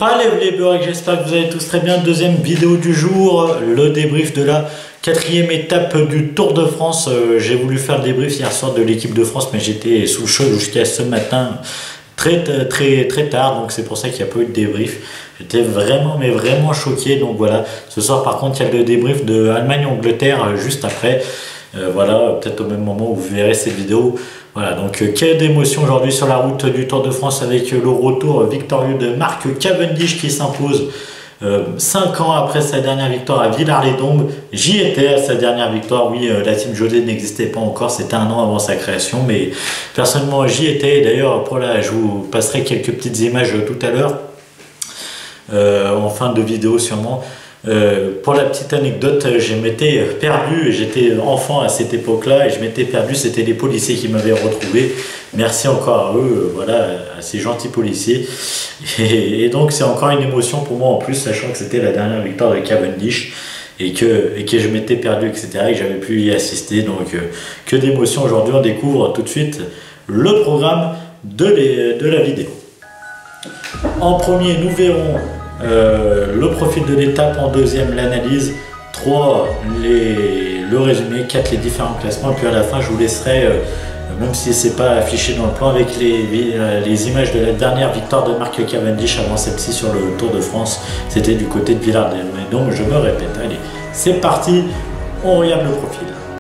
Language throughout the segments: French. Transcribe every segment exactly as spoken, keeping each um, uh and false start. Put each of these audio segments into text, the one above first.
Allez les beurres, j'espère que vous allez tous très bien. Deuxième vidéo du jour, le débrief de la quatrième étape du Tour de France. Euh, j'ai voulu faire le débrief hier soir de l'équipe de France, mais j'étais sous le chaud jusqu'à ce matin très très très tard, donc c'est pour ça qu'il n'y a pas eu de débrief. J'étais vraiment mais vraiment choqué, donc voilà. Ce soir par contre il y a le débrief de Allemagne-Angleterre euh, juste après. Euh, voilà, peut-être au même moment où vous verrez cette vidéo. Voilà, donc euh, quelle d'émotion aujourd'hui sur la route du Tour de France avec euh, le retour victorieux de Mark Cavendish qui s'impose euh, cinq ans après sa dernière victoire à Villars-les-Dombes. J'y étais à sa dernière victoire, oui, euh, la team Jodé n'existait pas encore, c'était un an avant sa création, mais personnellement j'y étais. D'ailleurs, pour là, je vous passerai quelques petites images euh, tout à l'heure, euh, en fin de vidéo sûrement. Euh, pour la petite anecdote, je m'étais perdu, j'étais enfant à cette époque-là et je m'étais perdu, c'était les policiers qui m'avaient retrouvé. Merci encore à eux, voilà, à ces gentils policiers. Et, et donc c'est encore une émotion pour moi en plus, sachant que c'était la dernière victoire de Cavendish et que, et que je m'étais perdu, et cetera et que j'avais pu y assister. Donc euh, que d'émotion aujourd'hui, on découvre tout de suite le programme de, les, de la vidéo. En premier, nous verrons Euh, le profil de l'étape, en deuxième l'analyse, trois les, le résumé, quatre les différents classements, et puis à la fin je vous laisserai, euh, même si c'est pas affiché dans le plan, avec les, les, les images de la dernière victoire de Mark Cavendish avant celle-ci sur le Tour de France, c'était du côté de Villars-les-Dombes. Donc je me répète, allez c'est parti, on regarde le profil.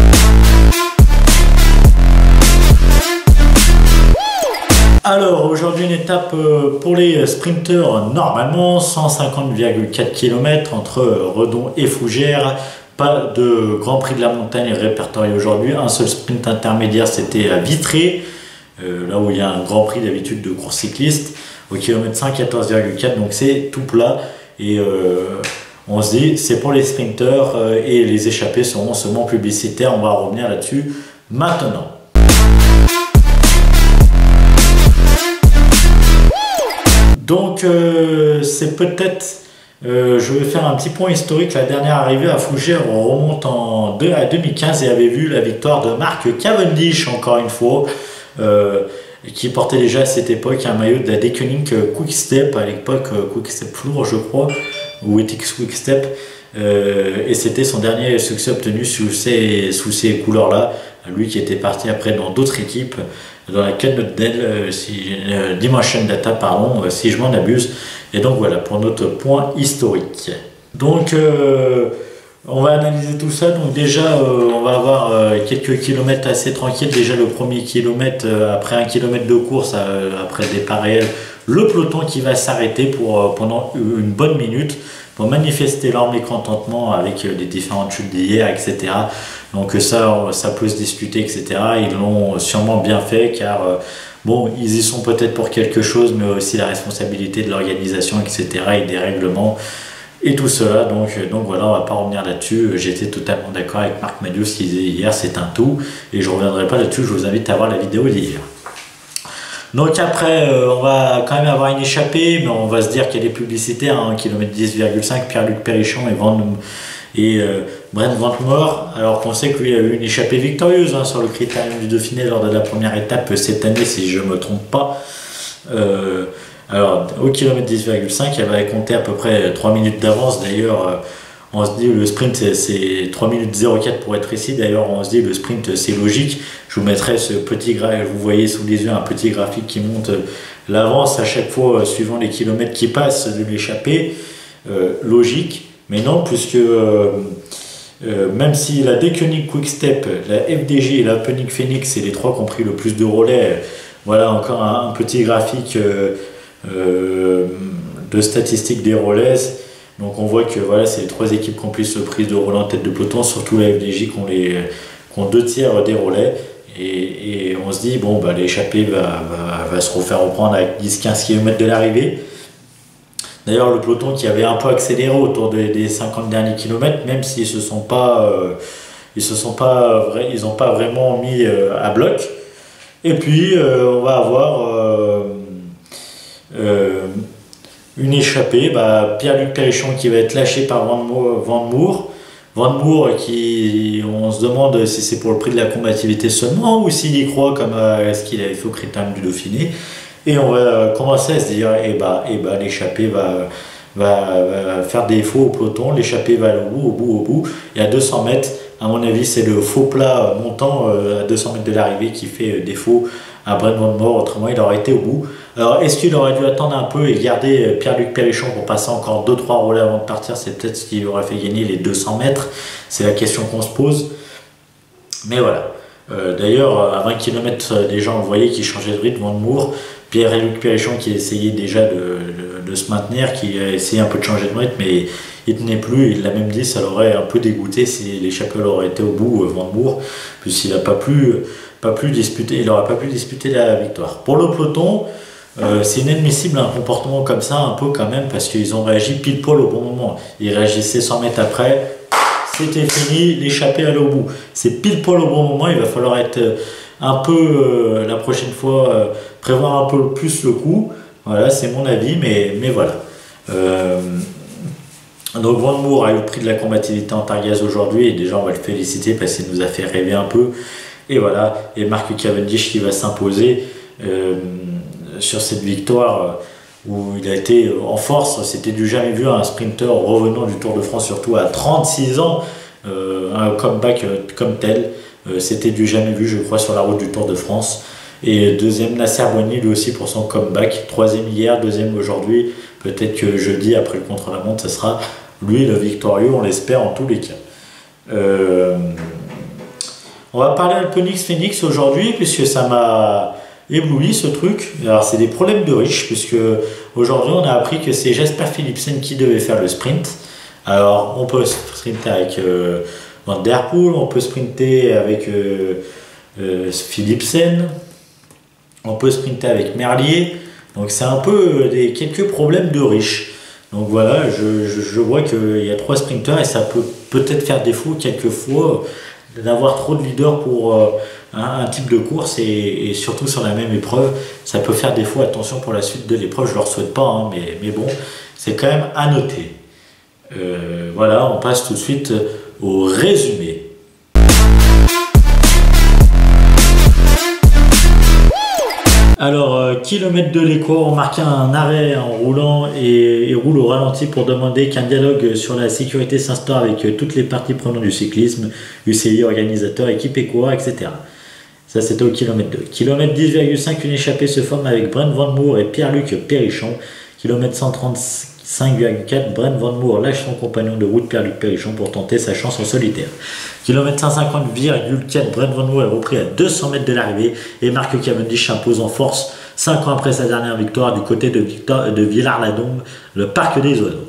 Alors aujourd'hui une étape pour les sprinteurs, normalement cent cinquante virgule quatre kilomètres entre Redon et Fougères. Pas de Grand Prix de la montagne répertorié aujourd'hui, un seul sprint intermédiaire, c'était à Vitré, euh, là où il y a un Grand Prix d'habitude de course cycliste, au kilomètre cent quatorze virgule quatre, donc c'est tout plat. Et euh, on se dit c'est pour les sprinteurs euh, et les échappées seront seulement publicitaires, on va revenir là-dessus maintenant. Donc euh, c'est peut-être, euh, je vais faire un petit point historique. La dernière arrivée à Fougères, on remonte en deux, à deux mille quinze et avait vu la victoire de Mark Cavendish, encore une fois, euh, qui portait déjà à cette époque un maillot de la Deceuninck Quick-Step, à l'époque Quick-Step Flour je crois, ou Ethics Quick-Step, euh, et c'était son dernier succès obtenu sous ces, sous ces couleurs-là, lui qui était parti après dans d'autres équipes, dans la Cannondale, euh, si, euh, Dimension Data, pardon, euh, si je m'en abuse. Et donc voilà, pour notre point historique. Donc, euh, on va analyser tout ça. Donc déjà, euh, on va avoir euh, quelques kilomètres assez tranquilles. Déjà, le premier kilomètre, euh, après un kilomètre de course, euh, après le départ réel, le peloton qui va s'arrêter pour euh, pendant une bonne minute pour manifester leur mécontentement avec euh, les différentes chutes d'hier, et cetera. Donc ça, ça peut se discuter, et cetera. Ils l'ont sûrement bien fait car, euh, bon, ils y sont peut-être pour quelque chose, mais aussi la responsabilité de l'organisation, et cetera et des règlements et tout cela. Donc, donc voilà, on va pas revenir là-dessus. J'étais totalement d'accord avec Marc Madius qui disait hier, c'est un tout. Et je ne reviendrai pas là-dessus, je vous invite à voir la vidéo d'hier. Donc après, euh, on va quand même avoir une échappée, mais on va se dire qu'elle est publicitaire, hein, kilomètre dix virgule cinq, Pierre-Luc Perrichon et Van... et euh, Brent Ventmore, alors qu'on sait que lui a eu une échappée victorieuse hein, sur le Critérium du Dauphiné lors de la première étape cette année, si je ne me trompe pas. Euh, alors au kilomètre dix virgule cinq, elle va compter à peu près trois minutes d'avance. D'ailleurs, euh, on se dit le sprint c'est trois minutes zéro quatre pour être précis. D'ailleurs, on se dit le sprint c'est logique. Je vous mettrai ce petit graphique, vous voyez sous les yeux un petit graphique qui monte l'avance à chaque fois euh, suivant les kilomètres qui passent de l'échappée. Euh, logique. Mais non, puisque euh, euh, même si la Deceuninck Quick-Step, la F D J et la Phoenix Phoenix, c'est les trois qui ont pris le plus de relais, euh, voilà encore un, un petit graphique euh, euh, de statistiques des relais. Donc on voit que voilà, c'est les trois équipes qui ont plus de prise de relais en tête de peloton, surtout la F D J qui ont, les, qui ont deux tiers des relais. Et, et on se dit, bon, bah, l'échappée va, va, va se refaire reprendre à dix à quinze kilomètres de l'arrivée. D'ailleurs, le peloton qui avait un peu accéléré autour des, des cinquante derniers kilomètres, même s'ils se sont pas, euh, ils se sont pas, ils n'ont pas vraiment mis euh, à bloc. Et puis, euh, on va avoir euh, euh, une échappée, bah, Pierre-Luc Perrichon qui va être lâché par Van Moer. Van Moer qui, on se demande si c'est pour le prix de la combativité seulement ou s'il y croit comme à ce qu'il avait fait au Critérium du Dauphiné. Et on va commencer à se dire, eh bah, eh bah, l'échappée va, va, va faire défaut au peloton, l'échappée va aller au bout, au bout, au bout. Et à deux cents mètres, à mon avis, c'est le faux plat montant à deux cents mètres de l'arrivée qui fait défaut à Brent Van Moer, autrement il aurait été au bout. Alors est-ce qu'il aurait dû attendre un peu et garder Pierre-Luc Péréchon pour passer encore deux trois relais avant de partir? C'est peut-être ce qui aurait fait gagner les deux cents mètres, c'est la question qu'on se pose. Mais voilà. Euh, D'ailleurs, à vingt kilomètres, les gens voyaient qu'il changeait de rythme, Van Moer. Pierre-Luc Péréchon qui essayait déjà de, de, de se maintenir, qui a essayé un peu de changer de rythme, mais il tenait plus. Il l'a même dit, ça l'aurait un peu dégoûté si l'échappée aurait été au bout, Van Moer, puisqu'il n'a pas pu, pas pu disputer, il n'aurait pas pu disputer la victoire. Pour le peloton, euh, c'est inadmissible un comportement comme ça, un peu quand même, parce qu'ils ont réagi pile poil au bon moment. Ils réagissaient cent mètres après. C'était fini, l'échappée allait au bout. C'est pile poil au bon moment, il va falloir être un peu, euh, la prochaine fois, euh, prévoir un peu plus le coup. Voilà, c'est mon avis, mais, mais voilà. Euh, donc Van Moer a eu le prix de la combativité en Targaz aujourd'hui, et déjà on va le féliciter parce qu'il nous a fait rêver un peu. Et voilà, et Mark Cavendish qui va s'imposer euh, sur cette victoire où il a été en force. C'était du jamais vu un sprinter revenant du Tour de France, surtout à trente-six ans, euh, un comeback comme tel. Euh, C'était du jamais vu, je crois, sur la route du Tour de France. Et deuxième, Nasser Boigny, lui aussi pour son comeback. Troisième hier, deuxième aujourd'hui. Peut-être que jeudi, après le contre-la-montre, ce sera lui le victorieux, on l'espère en tous les cas. Euh, on va parler Alpenix Phoenix aujourd'hui, puisque ça m'a ébloui ce truc. Alors c'est des problèmes de riches, puisque aujourd'hui on a appris que c'est Jasper Philipsen qui devait faire le sprint. Alors on peut sprinter avec euh, Van Der Poel, on peut sprinter avec euh, euh, Philipsen, on peut sprinter avec Merlier. Donc c'est un peu des quelques problèmes de riches. Donc voilà, je, je, je vois qu'il y a trois sprinters et ça peut peut-être faire défaut quelquefois d'avoir trop de leaders pour euh, un, un type de course, et, et surtout sur la même épreuve, ça peut faire défaut. Attention pour la suite de l'épreuve, je ne leur souhaite pas, hein, mais, mais bon, c'est quand même à noter. Euh, voilà, on passe tout de suite au résumé. Alors, euh, kilomètre de l'écho, on marquait un arrêt en roulant et, et roule au ralenti pour demander qu'un dialogue sur la sécurité s'instaure avec euh, toutes les parties prenantes du cyclisme, U C I, organisateurs, équipe et coureurs, et cetera. Ça, c'était au kilomètre deux. Kilomètre dix virgule cinq, une échappée se forme avec Brent Van Moer et Pierre-Luc Péréchon. Kilomètre cent trente-cinq virgule quatre, Brent Van Moer lâche son compagnon de route Pierre-Luc Péréchon pour tenter sa chance en solitaire. Kilomètre cent cinquante virgule quatre, Brent Van Moer est repris à deux cents mètres de l'arrivée et Mark Cavendish s'impose en force cinq ans après sa dernière victoire du côté de, Victor, de Villars-la-Dombe, le parc des oiseaux.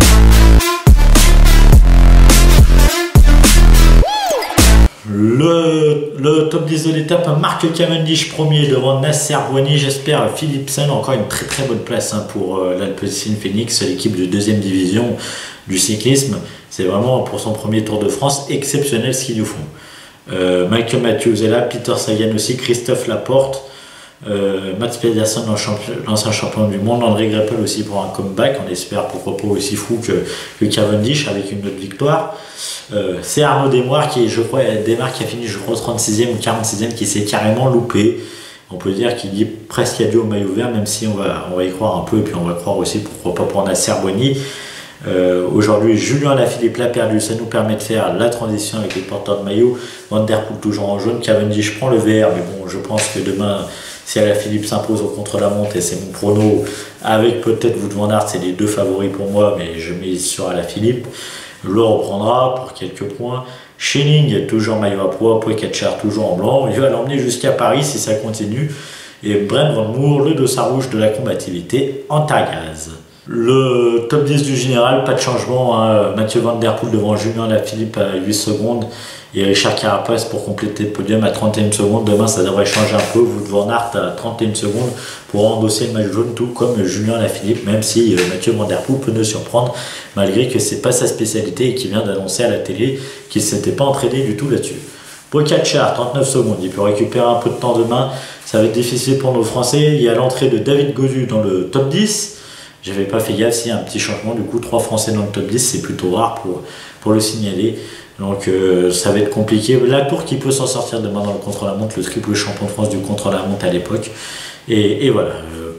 Le, le top dix de l'étape, Mark Cavendish premier devant Nasser Boigny, j'espère Philipsen, encore une très très bonne place hein, pour euh, l'Alpecin Phoenix, l'équipe de deuxième division du cyclisme. C'est vraiment pour son premier Tour de France exceptionnel ce qu'ils nous font. Euh, Michael Matthews est là, Peter Sagan aussi, Christophe Laporte, euh, Mats Pedersen, l'ancien champion du monde, André Greipel aussi pour un comeback, on espère pourquoi pas aussi fou que, que Cavendish avec une autre victoire. Euh, c'est Arnaud Desmoires qui, je crois, Desmoires qui a fini je crois trente-sixième ou quarante-sixième, qui s'est carrément loupé. On peut dire qu'il dit presque adieu au maillot vert, même si on va, on va y croire un peu, et puis on va croire aussi pourquoi pas pour Nasser Boigny. Euh, Aujourd'hui, Julien Alaphilippe l'a perdu, ça nous permet de faire la transition avec les porteurs de maillot. Van Der Poel toujours en jaune, Cavendish prend le vert, mais bon, je pense que demain, si Alaphilippe s'impose au contre-la-montre, et c'est mon prono, avec peut-être Wout van Aert, c'est les deux favoris pour moi, mais je mise sur Alaphilippe. Le reprendra pour quelques points. Schelling, toujours maillot à poids, Pogačar toujours en blanc. Il va l'emmener jusqu'à Paris si ça continue. Et Brent Van Moer, le dossard rouge de la combativité en Targaz. Le top dix du général, pas de changement. Hein. Mathieu Van Der Poel devant Julien Alaphilippe à huit secondes. Et Richard Carapace pour compléter le podium à trente et une secondes. Demain, ça devrait changer un peu. Wout van Aert à trente et une secondes pour endosser le maillot jaune, tout comme Julien Alaphilippe, même si Mathieu Van Der Poel peut nous surprendre, malgré que c'est pas sa spécialité et qu'il vient d'annoncer à la télé qu'il ne s'était pas entraîné du tout là-dessus. Pogačar, trente-neuf secondes. Il peut récupérer un peu de temps demain. Ça va être difficile pour nos Français. Il y a l'entrée de David Gaudu dans le top dix. J'avais pas fait gaffe s'il y a un petit changement. Du coup, trois Français dans le top dix, c'est plutôt rare pour, pour le signaler. Donc euh, ça va être compliqué. La Tour qui peut s'en sortir demain dans le contre-la-montre, le triple champion de France du contre-la-montre à l'époque. Et, et voilà. Euh,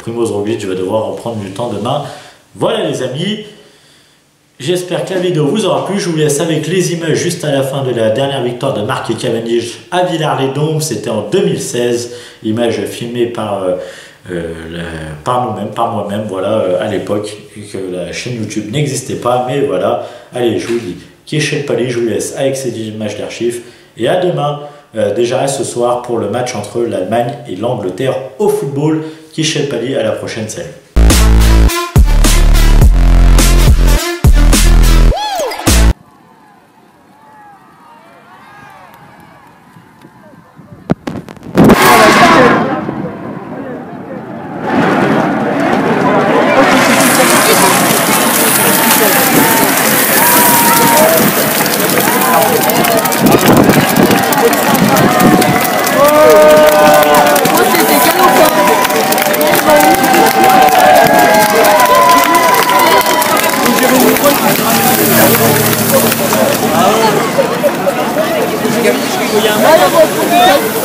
Primoz Roglic va devoir reprendre du temps demain. Voilà les amis, j'espère que la vidéo vous aura plu. Je vous laisse avec les images juste à la fin de la dernière victoire de Mark Cavendish à Villars-les-Dombes. C'était en deux mille seize, image filmée par, euh, euh, la, par nous-mêmes, par moi-même, voilà, euh, à l'époque, que la chaîne YouTube n'existait pas, mais voilà. Allez, je vous dis, Kieshel Pali, je vous laisse avec ces images d'archives, et à demain, euh, déjà ce soir, pour le match entre l'Allemagne et l'Angleterre au football. Kieshel Pali, à la prochaine, salut. Il y a un